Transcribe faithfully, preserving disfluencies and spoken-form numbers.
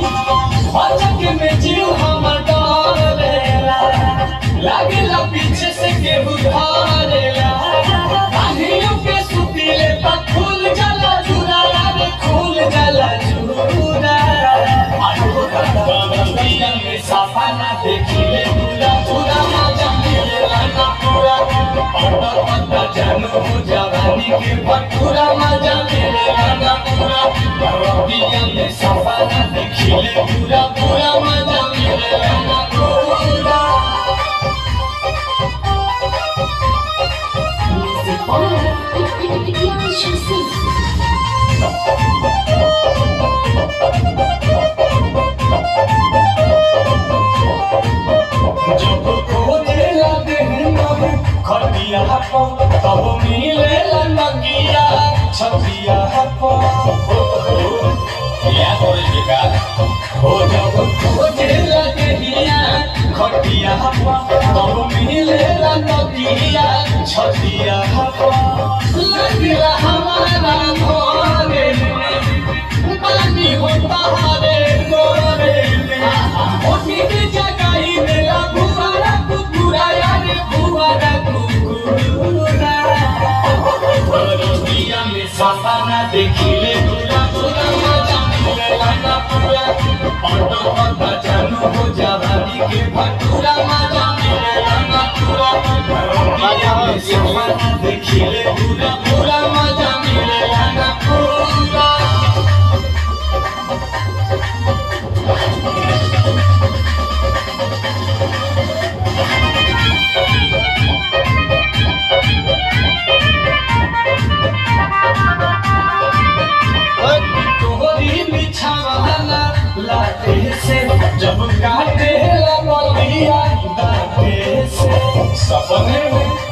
अचक में जीव हमर डरेला लागेला पीछे से केहू धरेला कान्हियों के सुतीले तक खुल जाला जुरा रे खुल जाला जुरा आयो रतिया में सपना देखिले पूरा पूरा मजा मिलेला ना पूरा पता पता जानू हो जवानी के पूरा मजा मिलेला ना पूरा रतिया में सपना देखिले पूरा पूरा मजा मिलेला ना पूरा खटिया हपो तब मिलेला नगिया छतिया हपो या कोई बेकार हो जब खोजे लगे हिया खटिया हपो तब मिलेला नगिया छतिया हपो लगला हमारा घरे पानी होता हरे गोरे ओठी की जगाई देला भुवारा कुकुरा यारे भुवारा कुकुरा रतिया में सपना देखिले पूरा पूरा मजा मिलेला ना पूरा पता पता जानू हो जवानी के भटूरा मजा मिलेला ना पूरा रतिया में सपना देखिले पूरा पूरा मजा मिलेला ना पूरा लाते से जब काटे लगलिया दाते से सपने में